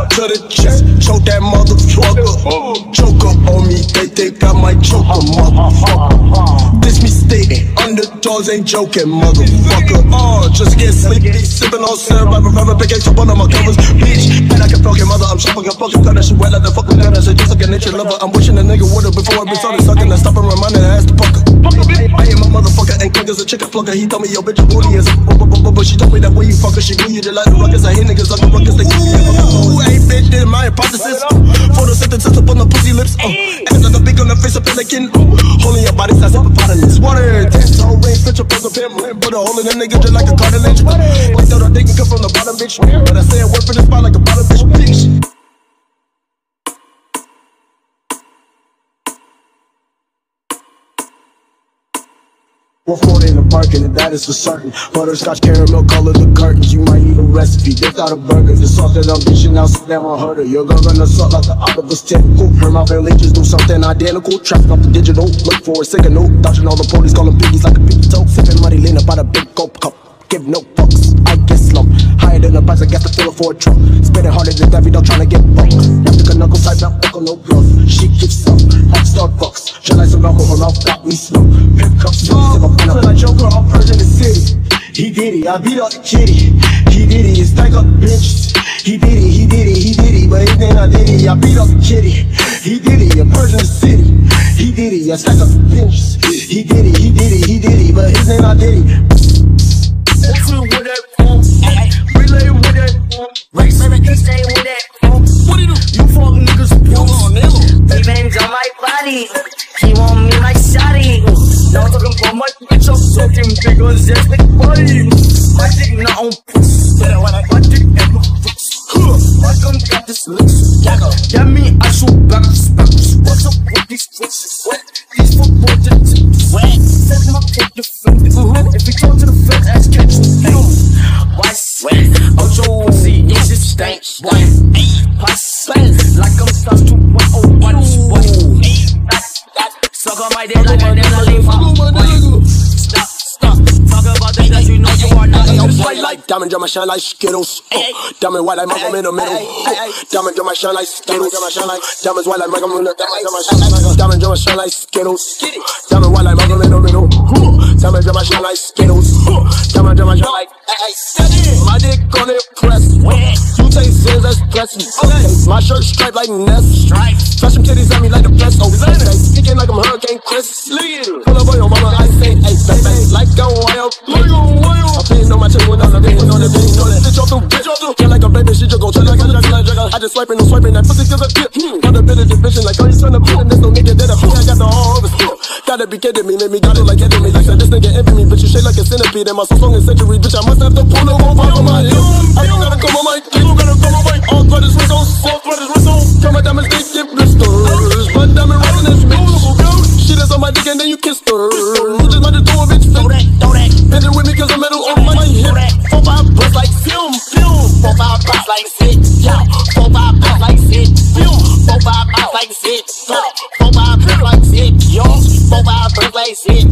to the chest, choke that motherfucker. Choker on me, they think I might choke a motherfucker. This me stating, underdogs ain't joking, motherfucker. Just get sleepy, sipping on syrup, I remember big H up on my covers, bitch. And I can fucking mother, I'm shopping, I fucking cut that shit wet like the fucking gun. I said just like a nature lover, I'm wishing a nigga would've before I been started sucking. I stop and remind her to ask the fucker. I am a motherfucker, ain't quick as a chicken plucker. He told me yo bitch, your booty is but she told me that when you fucker, she knew you did like the ruckus. I hear niggas like the ruckus, they keep me. Ooh, hey bitch, this my hypothesis. Photosynthesis up on the pussy lips. Ass like a big on the face of pelican. Holding your body size up a hippopotamus. Water, 10 toe ring, bitch up as a pimp. Put a hole in a nigga just like a cartilage. Like that I think it come from the bottom, bitch. But I say a word for the spot like a bottom, bitch. Worth more than a parking, and that is for certain. Butterscotch caramel color the curtains. You might need a recipe, dipped out of burgers. The sauce that I'm dishing out, so damn unheard of. You're gonna assault like the octopus tentacle. Her mouth and leeches do something identical. Traffic off the digital, look for a signal. Dodging all the police, calling piggies like a piggy toe. Sipping money, leaning by the big gold cup. Give no fucks, I get slump. Higher than the price, I got to fill it for a truck. Spinning harder than Daffy Dog trying to get buck. Now pick a knuckle type, not buckle, no bluff. She gives up, like Starbucks. Just like some alcohol, her mouth got me slow. Pick up, like Joker, I'm purging the city. He did it, I beat up the kitty. He did it, stack up the benches. He did it, but his name I did it. I beat up the kitty. He did it, I'm purging the city. He did it, I stack up the benches. He did it, but his name I did it. With that relay with that race, baby, stay with that what do you do? You fuck niggas, they bangs on my body. He want me like Shotty. Now I'm talking about my bitch, I'm talking bigger than big body. My dick not on pussy, my dick ain't no pussy. I come got this lips, yeah me, I shoot backwards. What's up with these bitches? What? These football tips, what? Fuck them up, take your friend. If we go to the fence, ass catch you. What's Ocho pussy, it's just stank. What's like I'm stuck to 101. Suck on my dick like I never leave. Stop. Talk about things that you know you are not. White like diamond, drama shine like Skittles. Diamond white like Malcolm in the middle. Diamond drama shine like Skittles. Diamonds white like Malcolm in the middle. Diamond drama shine like Skittles. Diamond white like Malcolm in the middle. Diamond drama shine like Skittles. Diamond drama shine like. My dick on it press. You take sins, that's blessing. My shirt striped like Ness. Flash some titties at me like the best. Sticking like I'm Hurricane Chris. Pull up on your mama, I say, hey, baby, like I'm wild. I'm paying on my chick without a thing, on the thing, on it. Bitch off the feel like a baby, she just gon' chill like a jugger. I just swiping, no swiping, that pussy gives a tip. Got a bit of this bitch, like, oh, you trying to put in this, no nigga that I feel I got the whole overspill. Gotta be kidding me, make me got it like hitting me. You said this nigga envy me, but you shake like a centipede. And my song is century, bitch, I must have to pull the whole vibe on my hip. I don't gotta come on my dick, gotta come on my all brothers with those, all brothers with those. Tell my diamonds, they get blisters. But diamond rolling this bitch. She that's on my dick and then you kissed her. You just like to throw a bitch fit. Throw that. Bend it with me cause I'm metal on my hip. 4-5 bust like film. 4-5 bust like sit. 4-5 bust like sit. 4-5 bust like sit. 4-5 bust like sit. 4-5 bust like sit.